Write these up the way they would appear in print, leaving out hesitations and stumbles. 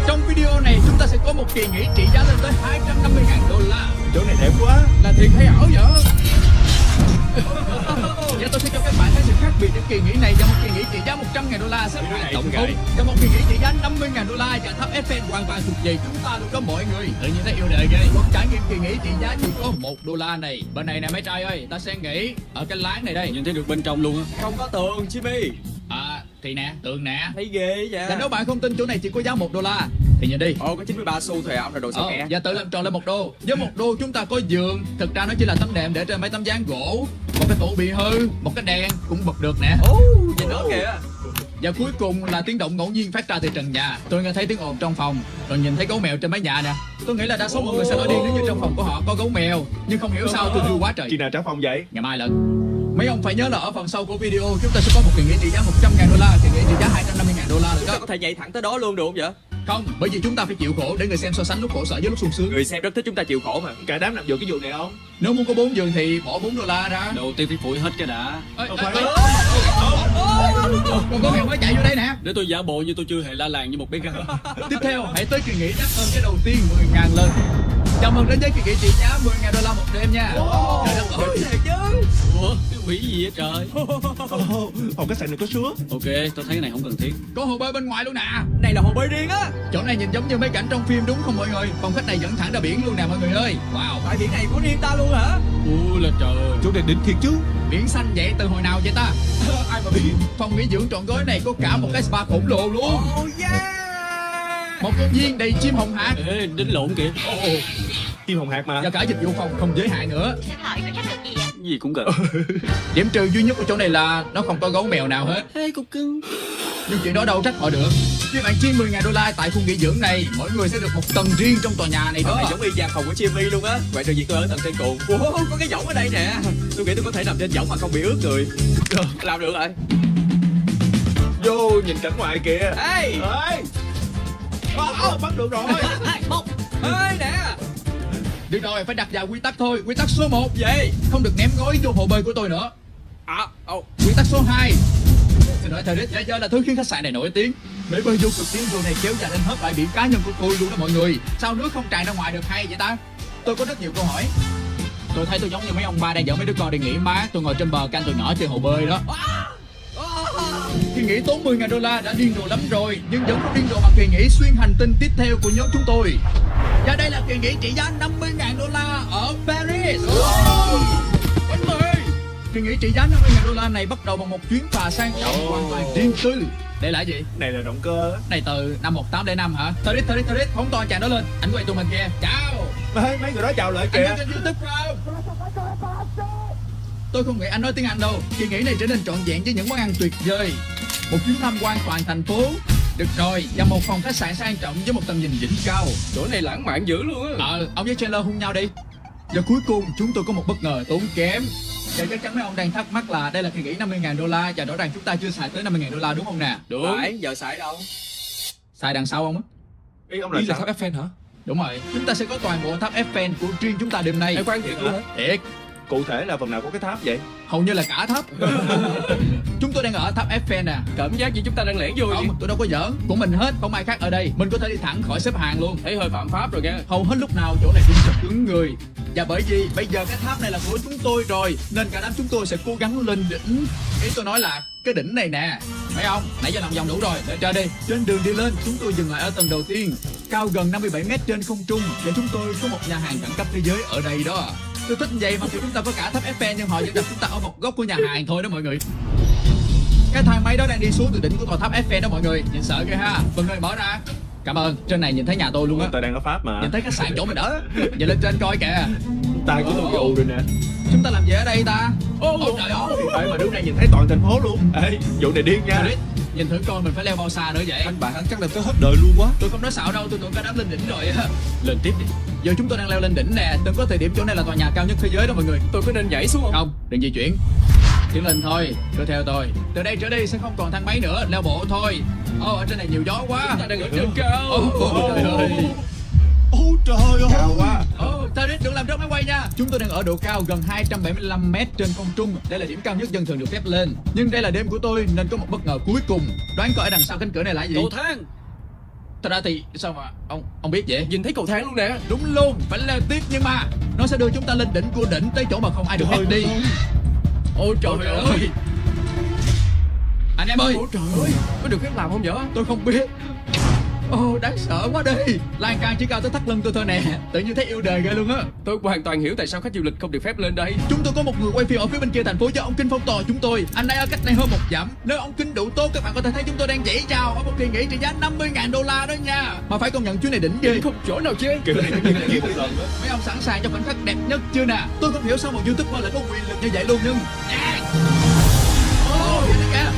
Trong video này chúng ta sẽ có một kỳ nghỉ trị giá lên tới 250.000 đô la. Chỗ này đẹp quá. Là thiệt hay ảo vậy? Và tôi sẽ cho các bạn thấy sự khác biệt giữa kỳ nghỉ này và một kỳ nghỉ trị giá 100.000 đô la xếp hạng tổng thống và một kỳ nghỉ trị giá 50.000 đô la và tháp Eiffel hoàn toàn thuộc về chúng ta luôn đó mọi người. Tự nhiên thấy yêu đời ghê. Một trải nghiệm kỳ nghỉ trị giá chỉ có 1 đô la này. Bên này nè mấy trai ơi, ta sẽ nghỉ ở cái láng này đây. Nhìn thấy được bên trong luôn á. Không có tường Jimmy. Thì nè, tường nè. Thấy ghê vậy. Và nếu bạn không tin chỗ này chỉ có giá 1 đô la thì nhìn đi. Ồ, có 93 xu thôi ảo là đồ sao kẻ. Và tự làm tròn lên 1 đô. Với 1 đô chúng ta có giường. Thực ra nó chỉ là tấm đệm để trên mấy tấm dáng gỗ. Một cái tủ bị hư, một cái đèn cũng bật được nè. Nhìn đó kìa. Và cuối cùng là tiếng động ngẫu nhiên phát ra từ trần nhà. Tôi nghe thấy tiếng ồn trong phòng, rồi nhìn thấy gấu mèo trên mái nhà nè. Tôi nghĩ là đa số mọi người sẽ nói điên nếu như trong phòng của họ có gấu mèo. Nhưng không hiểu sao tôi vui quá trời. Khi nào trả phòng vậy? Ngày mai lận. Mấy ông phải nhớ là ở phần sau của video chúng ta sẽ có một kỳ nghỉ trị giá 100.000 đô la, kỳ nghỉ trị giá 250.000 đô la được đó. Có thể nhảy thẳng tới đó luôn được không vậy? Không, bởi vì chúng ta phải chịu khổ để người xem so sánh lúc khổ sở với lúc sung sướng. Người xem rất thích chúng ta chịu khổ mà. Cả đám nằm vô cái giường này không? Nếu muốn có 4 giường thì bỏ 4 đô la ra. Đầu tiên phải phủi hết cái đã. Còn có mèo mới chạy vô đây nè. Để tôi giả bộ như tôi chưa hề la làng như một bé gái. Tiếp theo, hãy tới kỳ nghỉ đắt hơn cái đầu tiên 10.000 lên. Chào mừng đến với kỳ nghỉ trị giá 10.000 đô la một đêm nha. Trời đất ơi. Ủa, cái quỷ gì vậy trời? Phòng khách sạn này có sứa. Ok, tôi thấy cái này không cần thiết. Có hồ bơi bên ngoài luôn nè. Này là hồ bơi riêng á. Chỗ này nhìn giống như mấy cảnh trong phim đúng không mọi người? Phòng khách này dẫn thẳng ra biển luôn nè mọi người ơi. Wow. Bãi biển này của riêng ta luôn hả? Ui là trời. Chỗ này đỉnh thiệt chứ. Biển xanh vậy từ hồi nào vậy ta? Ai mà biết. Phòng nghỉ dưỡng trọn gói này có cả một cái spa khổng lồ luôn. Oh yeah. Một công viên đầy chim hồng hạc. Ê, đính lộn kìa. Chim hồng hạc mà. Và cả dịch vụ phòng không giới hạn nữa. Xin hỏi có chất lượng gì ạ? Gì cũng cần. Điểm trừ duy nhất của chỗ này là nó không có gấu mèo nào hết. Ê, cục cưng. Nhưng chuyện đó đâu trách họ được. Khi bạn chi 10.000 đô la tại khu nghỉ dưỡng này, mỗi người sẽ được một tầng riêng trong tòa nhà này đó. Này giống y chang phòng của Jimmy luôn á. Vậy trừ việc tôi ở tầng trên cùng. Ủa, có cái võng ở đây nè. Tôi nghĩ tôi có thể nằm trên võng mà không bị ướt người. Làm được rồi. Vô nhìn cảnh ngoài kìa. Ê. Bắt được rồi. Ê nè. Được rồi, phải đặt vào quy tắc thôi. Quy tắc số 1 Gì? không được ném gối vô hồ bơi của tôi nữa. Quy tắc số 2. Xin lỗi, thời tiết giá là thứ khiến khách sạn này nổi tiếng. Bể bơi vô cực tiếng vô này kéo dài lên hết bãi biển cá nhân của tôi luôn đó mọi người. Sao nước không tràn ra ngoài được hay vậy ta? Tôi có rất nhiều câu hỏi. Tôi thấy tôi giống như mấy ông ba đang dẫn mấy đứa con đi nghỉ mát. Tôi ngồi trên bờ canh tụi nhỏ chơi hồ bơi đó. Kỳ nghỉ tốn 10.000 đô la đã điên rồ lắm rồi, nhưng vẫn không điên rồ bằng kỳ nghỉ xuyên hành tinh tiếp theo của nhóm chúng tôi. Và đây là kỳ nghỉ trị giá 50.000 đô la ở Paris. Bánh mì. Kỳ nghỉ trị giá 50.000 đô la này bắt đầu bằng một chuyến phà sang trọng hoàn toàn riêng tư. Đây là gì? Này là động cơ. Này từ năm 1805 hả? Thôi đi, phóng to chàng đó lên. Ảnh quay tụi mình kìa. Chào. Mấy người đó chào lại Anh kìa. có trên YouTube không? Tôi không nghĩ anh nói tiếng Anh đâu. Kỳ nghỉ này trở nên trọn vẹn với những món ăn tuyệt vời. Một chuyến tham quan toàn thành phố. Được rồi, và một phòng khách sạn sang trọng với một tầm nhìn đỉnh cao. Chỗ này lãng mạn dữ luôn á. Ông với Chandler hôn nhau đi. Và cuối cùng chúng tôi có một bất ngờ tốn kém. Và chắc chắn mấy ông đang thắc mắc là đây là kỳ nghỉ 50.000 đô la và rõ ràng chúng ta chưa xài tới 50.000 đô la đúng không nè? Đúng. Phải, giờ xài đâu? Xài đằng sau không á? Ý ông là sao? Tháp Eiffel hả? Đúng rồi, chúng ta sẽ có toàn bộ tháp Eiffel của riêng chúng ta đêm nay. Em khoan thiệt luôn hả? Thiệt. Cụ thể là phần nào có cái tháp vậy? Hầu như là cả tháp. Chúng tôi đang ở tháp Eiffel nè. Cảm giác như chúng ta đang lẻn vô vậy. Không, tôi đâu có giỡn. Của mình hết, không ai khác ở đây. Mình có thể đi thẳng khỏi xếp hàng luôn. Thấy hơi phạm pháp rồi nha. Hầu hết lúc nào chỗ này cũng chật cứng người. Và bởi vì bây giờ cái tháp này là của chúng tôi rồi, nên cả đám chúng tôi sẽ cố gắng lên đỉnh. Ý tôi nói là cái đỉnh này nè. Thấy không? Nãy giờ lòng vòng đủ rồi, để chơi đi. Trên đường đi lên, chúng tôi dừng lại ở tầng đầu tiên, cao gần 57 mét trên không trung. Và chúng tôi có một nhà hàng đẳng cấp thế giới ở đây đó. Tôi thích vậy mà chúng ta có cả tháp Eiffel nhưng họ vẫn đặt chúng ta ở một góc của nhà hàng thôi đó mọi người. Cái thang máy đó đang đi xuống từ đỉnh của tòa tháp Eiffel đó mọi người. Nhìn sợ kìa ha. Mọi người mở ra. Cảm ơn. Trên này nhìn thấy nhà tôi luôn á. Tôi đang ở Pháp mà. Nhìn thấy khách sạn chỗ mình ở. Nhìn lên trên coi kìa. Tay của tôi ù rồi nè. Chúng ta làm gì ở đây ta? Trời ơi. Mà đứng đây nhìn thấy toàn thành phố luôn. Ê, vụ này điên nha. Nhìn thử coi mình phải leo bao xa nữa vậy. Anh bạn hắn chắc là tới hết đời luôn quá. Tôi không nói xạo đâu, tôi tưởng cả đám lên đỉnh rồi á. Lên tiếp đi. Giờ chúng tôi đang leo lên đỉnh nè. Từng có thời điểm chỗ này là tòa nhà cao nhất thế giới đó mọi người. Tôi có nên nhảy xuống không? Không, đừng di chuyển. Tiến lên thôi, cứ theo tôi. Từ đây trở đi sẽ không còn thang máy nữa, leo bộ thôi. Ở trên này nhiều gió quá. Chúng ta đang ở trên cao. Trời ơi. Trời ơi. Cao quá. Tarit đừng làm rớt máy quay nha. Chúng tôi đang ở độ cao gần 275 mét trên không trung. Đây là điểm cao nhất dân thường được phép lên. Nhưng đây là đêm của tôi nên có một bất ngờ cuối cùng. Đoán coi ở đằng sau cánh cửa này là gì? Cầu thang. Thật ra thì sao mà ông biết vậy? Nhìn thấy cầu thang luôn nè. Đúng luôn, phải leo tiếp nhưng mà nó sẽ đưa chúng ta lên đỉnh của đỉnh, tới chỗ mà không ai được phép đi. Ôi trời ơi. Anh em ơi, Ôi trời ơi, có được phép làm không vậy? tôi không biết. Ồ, đáng sợ quá đi. Lan can chỉ cao tới thắt lưng tôi thôi nè. Tự nhiên thấy yêu đời ghê luôn á. Tôi hoàn toàn hiểu tại sao khách du lịch không được phép lên đây. Chúng tôi có một người quay phim ở phía bên kia thành phố do ông Kinh phong tỏa chúng tôi. Anh ấy ở cách này hơn một dặm. Nếu ông Kinh đủ tốt, các bạn có thể thấy chúng tôi đang dãy chào ở một kỳ nghỉ trị giá 50.000 đô la đó nha. Mà phải công nhận chuyến này đỉnh ghê. Không chỗ nào chê. Kiểu này nó như một lần đó. Mấy ông sẵn sàng cho khoảnh khắc đẹp nhất chưa nè? Tôi không hiểu sao một YouTuber lại có quyền lực như vậy luôn nhưng ồ, vậy đó kìa.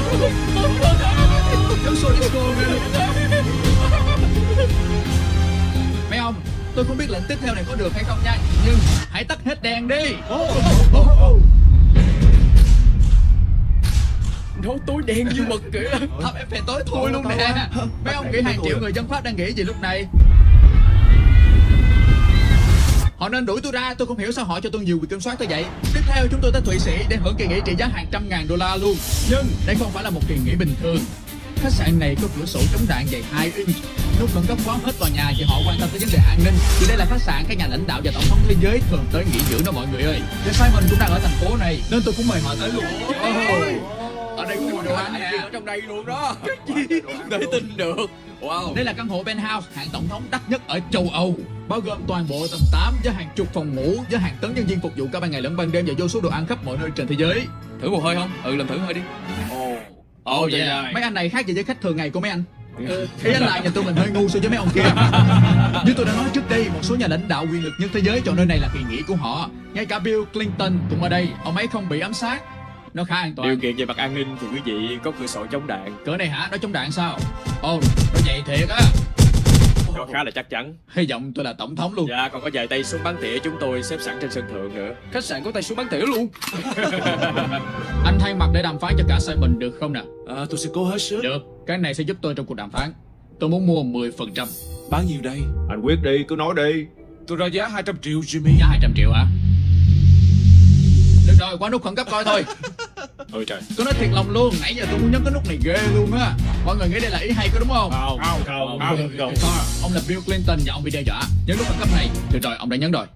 Giống show disco ghê luôn. Mấy ông, tôi không biết lệnh tiếp theo này có được hay không nha, nhưng hãy tắt hết đèn đi. Nó tối đen như mực kìa. Tháp Eiffel tối thui luôn nè. Mấy ông nghĩ hàng triệu người dân Pháp đang nghĩ gì lúc này? Họ nên đuổi tôi ra, tôi không hiểu sao họ cho tôi nhiều quyền kiểm soát tới vậy. Tiếp theo chúng tôi tới Thụy Sĩ để hưởng kỳ nghỉ trị giá hàng trăm ngàn đô la luôn. Nhưng đây không phải là một kỳ nghỉ bình thường. Khách sạn này có cửa sổ chống đạn dày 2 inch. Lúc khẩn cấp khóa hết tòa nhà vì họ quan tâm tới vấn đề an ninh. Vì đây là khách sạn các nhà lãnh đạo và tổng thống thế giới thường tới nghỉ dưỡng đó mọi người ơi. Và Simon cũng đang ở thành phố này nên tôi cũng mời họ tới luôn. Ở đây có nhiều đồ ăn nè. Ở trong đây luôn đó. Không thể tin được. Wow. Đây là căn hộ penthouse hạng tổng thống đắt nhất ở châu Âu, bao gồm toàn bộ tầng 8 với hàng chục phòng ngủ, với hàng tấn nhân viên phục vụ cả ban ngày lẫn ban đêm và vô số đồ ăn khắp mọi nơi trên thế giới. Thử một hơi không? Ừ, làm thử hơi đi. Ồ vậy à. Mấy anh này khác gì với khách thường ngày của mấy anh. Ý anh là nhà tôi mình hơi ngu so với mấy ông kia. Như tôi đã nói trước đây, một số nhà lãnh đạo quyền lực nhất thế giới chọn nơi này là kỳ nghỉ của họ. Ngay cả Bill Clinton cũng ở đây. Ông ấy không bị ám sát, nó khá an toàn. Điều kiện về mặt an ninh thì quý vị có cửa sổ chống đạn. Cửa này hả? Nó chống đạn sao? Ồ, nó vậy thiệt á. Nó khá là chắc chắn. Hy vọng tôi là tổng thống luôn. Dạ, còn có vài tay súng bắn tỉa chúng tôi xếp sẵn trên sân thượng nữa. Khách sạn có tay súng bắn tỉa luôn. Anh thay mặt để đàm phán cho cả Simon được không nè? Tôi sẽ cố hết sức. Được, cái này sẽ giúp tôi trong cuộc đàm phán. Tôi muốn mua 10%. Bao nhiêu đây? Anh quyết đi, cứ nói đi. Tôi ra giá 200 triệu Jimmy. Giá 200 triệu hả? Được rồi, qua nút khẩn cấp coi thôi. Ôi trời. Tôi nói thiệt lòng luôn, nãy giờ tôi muốn nhấn cái nút này ghê luôn á. Mọi người nghĩ đây là ý hay có đúng không? Không. Ông là Bill Clinton và ông bị đe dọa. Nhấn nút khẩn cấp này. Được rồi, ông đã nhấn rồi.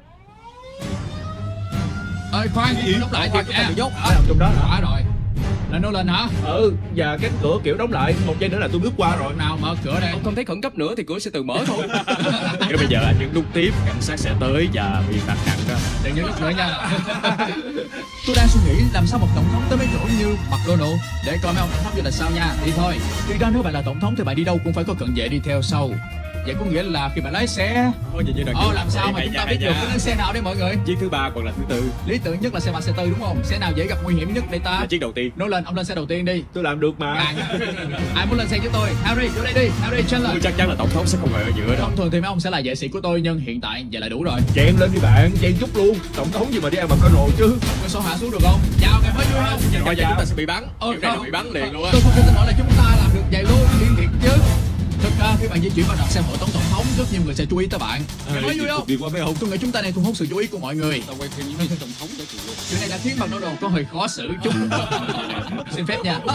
Ơi khoan, đóng lại thiệt nha. Nằm trong đó hả? Quá rồi. Là nó lên hả? Và cánh cửa kiểu đóng lại. Một giây nữa là tôi bước qua rồi. Nào mở cửa đây. Ông không thấy khẩn cấp nữa thì cửa sẽ tự mở thôi. Nếu bây giờ anh nhấn nút tiếp, cảnh sát sẽ tới và bị phạt nặng đó. Đừng nhấn nút nữa nha. Tôi đang suy nghĩ làm sao một tổng thống tới mấy chỗ như McDonald để coi mấy ông tổng thống du lịch sao nha. Đi thôi. Thì ra nếu bạn là tổng thống thì bạn đi đâu cũng phải có cận vệ đi theo sau. Vậy có nghĩa là khi bạn lái xe làm sao mà chúng ta biết được cái xe nào đây mọi người? Chiếc thứ ba còn là thứ tư. Lý tưởng nhất là xe 3 xe 4 đúng không? Xe nào dễ gặp nguy hiểm nhất đây ta? Là chiếc đầu tiên. Nói lên, ông lên xe đầu tiên đi. Tôi làm được mà. Ai muốn lên xe với tôi? Harry, vô đây đi. Harry, Chandler. Tôi chắc chắn là tổng thống sẽ không ngồi ở giữa đâu. Thông thường thì mấy ông sẽ là vệ sĩ của tôi, nhưng hiện tại vậy là đủ rồi. Chèn lên đi bạn, chèn chút luôn. Tổng thống gì mà đi ăn McDonald chứ. Cửa sổ hạ xuống được không? Chào ngày mới vui không? Bây giờ chúng ta sẽ bị bắn. Kiểu này không. bị bắn liền luôn á. Tôi không tin nổi là chúng ta làm được vậy luôn. Điên thiệt chứ. Thực ra khi bạn di chuyển vào đặt xe hộ tống tổng thống, rất nhiều người sẽ chú ý tới bạn. Nói vui không? Đi qua mấy ông. Tôi nghĩ chúng ta nên thu hút sự chú ý của mọi người. Tao quay phim với tổng thống đó chị. Chuyện này đã khiến McDonald có hơi khó xử chút. Xin phép nha.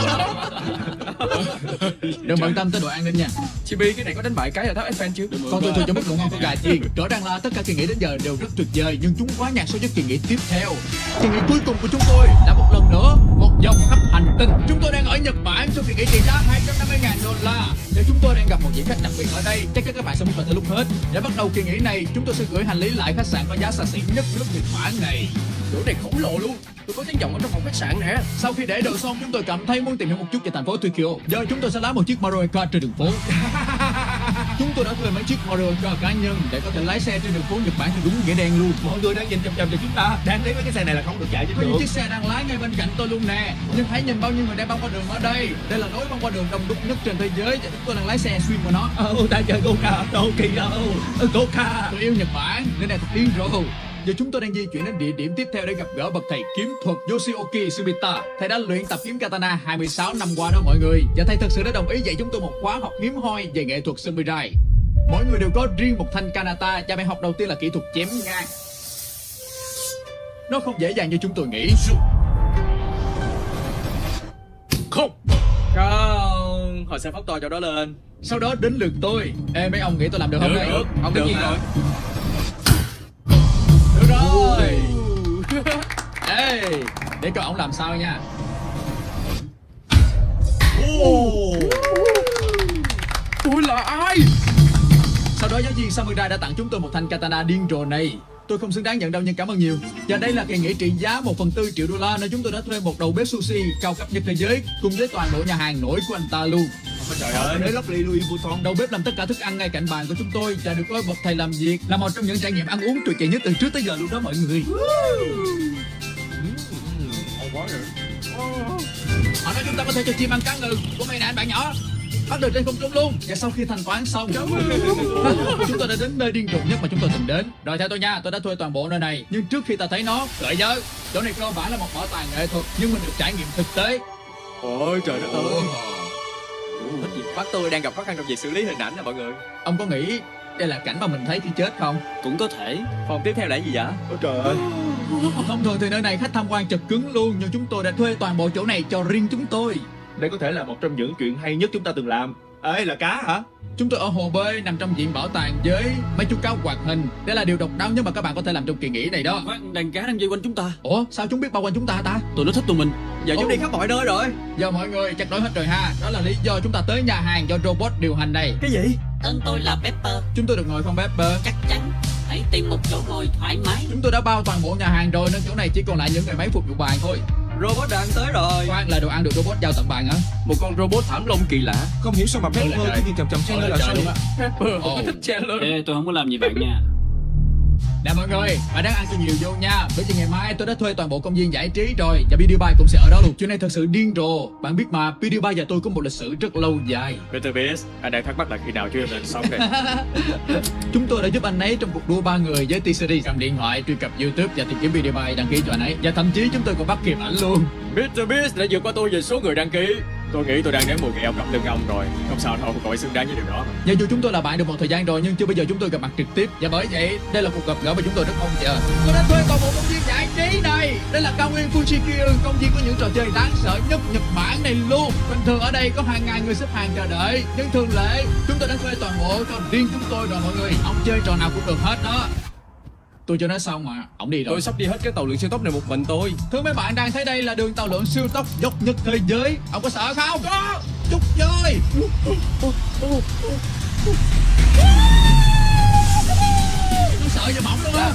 Đừng bận tâm tới đội an ninh nha. Chibi, cái này có đánh bại cái ở tháp Eiffel chứ? Còn tôi cho mức độ ngon của gà chiên. Rõ ràng là tất cả kỳ nghỉ đến giờ đều rất tuyệt vời, nhưng chúng quá nhạt so với kỳ nghỉ tiếp theo. Kỳ nghỉ cuối cùng của chúng tôi là một lần nữa một vòng khắp hành tinh. Chúng tôi đang ở Nhật Bản trong kỳ nghỉ trị giá 250.000 đô la. Và chúng tôi đang gặp một vị khách đặc biệt ở đây. Chắc chắn các bạn sẽ muốn tới lúc hết. Để bắt đầu kỳ nghỉ này, chúng tôi sẽ gửi hành lý lại khách sạn có giá xa xỉ nhất nước Nhật Bản này. Chỗ này khổng lồ luôn. Tôi có tiếng vọng ở trong phòng khách sạn nè. Sau khi để đồ xong, chúng tôi cảm thấy muốn tìm hiểu một chút về thành phố Tokyo. Giờ chúng tôi sẽ lái một chiếc Mario Kart trên đường phố. Chúng tôi đã thuê mấy chiếc Mario Kart cá nhân để có thể lái xe trên đường phố Nhật Bản theo đúng nghĩa đen luôn. Mọi người đang nhìn chằm chằm vào chúng ta. Đang thấy mấy cái xe này là không được chạy trên Có những đường. chiếc xe đang lái ngay bên cạnh tôi luôn nè. Nhưng hãy nhìn bao nhiêu người đang băng qua đường ở đây. Đây là lối băng qua đường đông đúc nhất trên thế giới và chúng tôi đang lái xe xuyên qua nó. Ta chơi Coca, Tokyo, Coca. Tôi yêu Nhật Bản nên này thật điên rồ. Giờ chúng tôi đang di chuyển đến địa điểm tiếp theo để gặp gỡ bậc thầy kiếm thuật Yoshioki Shibata. Thầy đã luyện tập kiếm katana 26 năm qua đó mọi người. Và thầy thật sự đã đồng ý dạy chúng tôi một khóa học hiếm hoi về nghệ thuật samurai. Mỗi người đều có riêng một thanh kanata và bài học đầu tiên là kỹ thuật chém ngang. Nó không dễ dàng như chúng tôi nghĩ. Không, họ sẽ phóng to chỗ đó lên. Sau đó đến lượt tôi. Ê, mấy ông nghĩ tôi làm được không đây? Được, Ông đương được nhiên hả? rồi. Được rồi. Ê, để coi ông làm sao nha. Tôi là ai? Sau đó giáo viên Samurai đã tặng chúng tôi một thanh katana điên rồ này. Tôi không xứng đáng nhận đâu nhưng cảm ơn nhiều. Và đây là kỳ nghỉ trị giá 1/4 triệu đô la nên chúng tôi đã thuê một đầu bếp sushi cao cấp nhất thế giới cùng với toàn bộ nhà hàng nổi của anh ta luôn. Trời ơi, đấy lóc ly Louis Vuitton. Đầu bếp làm tất cả thức ăn ngay cạnh bàn của chúng tôi và được có bậc thầy làm việc là một trong những trải nghiệm ăn uống tuyệt vời nhất từ trước tới giờ luôn đó mọi người. Họ nói chúng ta có thể cho chim ăn cá ngừ của mày nè anh bạn nhỏ. Bắt được trên không trung luôn. Và sau khi thanh toán xong, chúng tôi đã đến nơi điên rồ nhất mà chúng tôi từng đến. Rồi theo tôi nha, tôi đã thuê toàn bộ nơi này. Nhưng trước khi ta thấy nó, đợi nhớ, chỗ này cơ bản là một bảo tàng nghệ thuật nhưng mình được trải nghiệm thực tế. Ôi trời đất ơi. Bác tôi đang gặp khó khăn trong việc xử lý hình ảnh nè mọi người. Ông có nghĩ đây là cảnh mà mình thấy khi chết không? Cũng có thể. Phòng tiếp theo là gì vậy? Ôi trời ơi. Thông thường thì nơi này khách tham quan chật cứng luôn, nhưng chúng tôi đã thuê toàn bộ chỗ này cho riêng chúng tôi. Đây có thể là một trong những chuyện hay nhất chúng ta từng làm. Ê, là cá hả? Chúng tôi ở hồ bơi nằm trong viện bảo tàng với mấy chú cáo hoạt hình. Đây là điều độc đáo nhất mà các bạn có thể làm trong kỳ nghỉ này đó. Khoan, đàn cá đang vây quanh chúng ta. Ủa sao chúng biết bao quanh chúng ta ta? Tụi nó thích tụi mình. Giờ chúng đi khắp mọi nơi rồi. Giờ mọi người chặt nổi hết rồi ha. Đó là lý do chúng ta tới nhà hàng do robot điều hành này. Cái gì? Tên tôi là Pepper. Chúng tôi được ngồi không Pepper? Chắc chắn hãy tìm một chỗ ngồi thoải mái. Chúng tôi đã bao toàn bộ nhà hàng rồi nên chỗ này chỉ còn lại những người máy phục vụ bàn thôi. Robot đang tới rồi. Khoan, là đồ ăn được robot giao tận bàn hả? Một con robot thảm lông kỳ lạ. Không hiểu sao mà Pepper cứ nhìn chằm chằm Chandler là sao vậy? Pepper Ồ. không thích Chandler. Ê, tôi không có làm gì bạn nha. Nè mọi người, bạn đang ăn cho nhiều vô nha. Bởi vì ngày mai tôi đã thuê toàn bộ công viên giải trí rồi và PewDiePie cũng sẽ ở đó luôn. Chuyện này thật sự điên rồ. Bạn biết mà, PewDiePie và tôi có một lịch sử rất lâu dài. Mr. Beast, anh đang thắc mắc là khi nào chưa lên sóng đây. Chúng tôi đã giúp anh ấy trong cuộc đua 3 người với T-Series. Cầm điện thoại, truy cập YouTube và tìm kiếm PewDiePie đăng ký cho anh ấy. Và thậm chí chúng tôi còn bắt kịp ảnh luôn. Mr. Beast đã vượt qua tôi về số người đăng ký. Tôi nghĩ tôi đang nếm mùi vị ông độc lưng ông rồi. Không sao đâu, cậu ấy xứng đáng với điều đó. Và dù chúng tôi là bạn được một thời gian rồi nhưng chưa bao giờ chúng tôi gặp mặt trực tiếp. Và bởi vậy, đây là cuộc gặp gỡ mà chúng tôi rất mong chờ. Tôi đã thuê toàn bộ công viên giải trí này. Đây là cao nguyên Fushikyo, công viên có những trò chơi đáng sợ nhất Nhật Bản này luôn. Bình thường ở đây có hàng ngàn người xếp hàng chờ đợi. Nhưng thường lệ, chúng tôi đã thuê toàn bộ cho riêng chúng tôi rồi mọi người. Ông chơi trò nào cũng được hết đó. Tôi chưa nói xong mà, ổng đi rồi. Tôi sắp đi hết cái tàu lượn siêu tốc này một mình tôi. Thưa mấy bạn đang thấy đây là đường tàu lượn siêu tốc dốc nhất thế giới. Ông có sợ không? Có. Chút chơi. Tôi sợ giờ bỏng luôn á.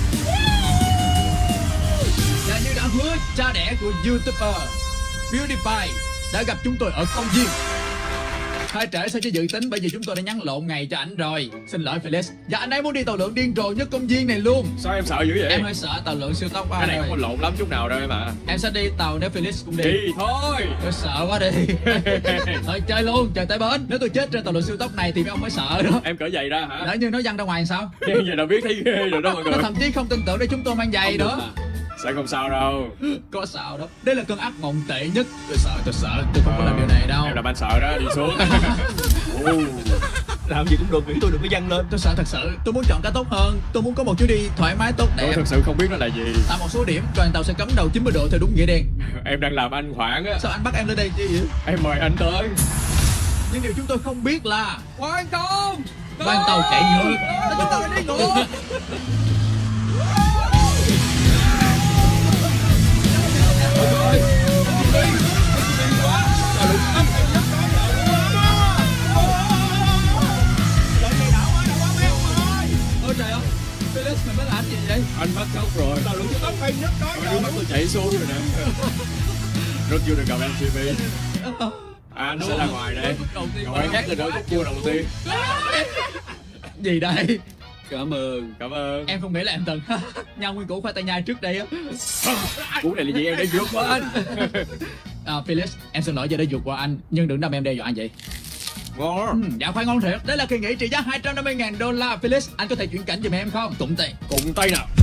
Và như đã hứa, cha đẻ của YouTuber PewDiePie đã gặp chúng tôi ở công viên. Hơi trễ so với dự tính bởi vì chúng tôi đã nhắn lộn ngày cho ảnh rồi. Xin lỗi Felix. Và anh ấy muốn đi tàu lượn điên rồ nhất công viên này luôn. Sao em sợ dữ vậy? Em hơi sợ tàu lượn siêu tốc quá. Cái này không có lộn lắm chút nào đâu em ạ. Em sẽ đi tàu nếu Felix cũng đi. Đi thôi. Tôi sợ quá đi. Thôi chơi luôn, chờ tới bến. Nếu tôi chết trên tàu lượn siêu tốc này thì mấy ông mới sợ đó. Em cởi giày ra hả? Lỡ như nó văng ra ngoài làm sao? Nhưng giờ nào biết thấy ghê rồi đó mọi Nó người. thậm chí không tin tưởng để chúng tôi mang giày nữa. Sẽ không sao đâu. Có sợ đâu. Đây là cơn ác mộng tệ nhất. Tôi sợ, tôi không có làm điều này đâu. Em làm anh sợ đó, đi xuống. Làm gì cũng được, miễn tôi đừng có văng lên. Tôi sợ thật sự. Tôi muốn chọn cái tốt hơn. Tôi muốn có một chuyến đi thoải mái tốt đẹp. Tôi thực sự không biết nó là gì. Tại một số điểm, đoàn tàu sẽ cấm đầu 90 độ theo đúng nghĩa đen. Em đang làm anh hoảng á. Sao anh bắt em lên đây chứ vậy? Em mời anh tới. Nhưng điều chúng tôi không biết là Quan công. đoàn tàu chạy ngược. Chúng tôi đi ngược. Ôi trời ơi, Felix mày mới làm gì vậy? Anh bắt cóc rồi. Tàu lượn siêu tốc hay nhất đó. Đứa mắt tôi chạy xuống rồi nè. Rất vui được gặp em CP. Anh sẽ ra ngoài đây. Cậu ấy khác từ đôi khúc cua đầu tiên. Gì đây? Cảm ơn. Cảm ơn. Em không nghĩ là em từng nhau nguyên củ khoai tây nhai trước đây á. Cú này là gì em đã vượt qua anh. Felix, em xin lỗi vì đã vượt qua anh, nhưng đừng đâm em đe dọa anh vậy. Ngon. Dạ khoai ngon thiệt. Đây là kỳ nghỉ trị giá 250.000 đô la. Felix, anh có thể chuyển cảnh giùm em không? Tụng tiền. Cùng tay nào.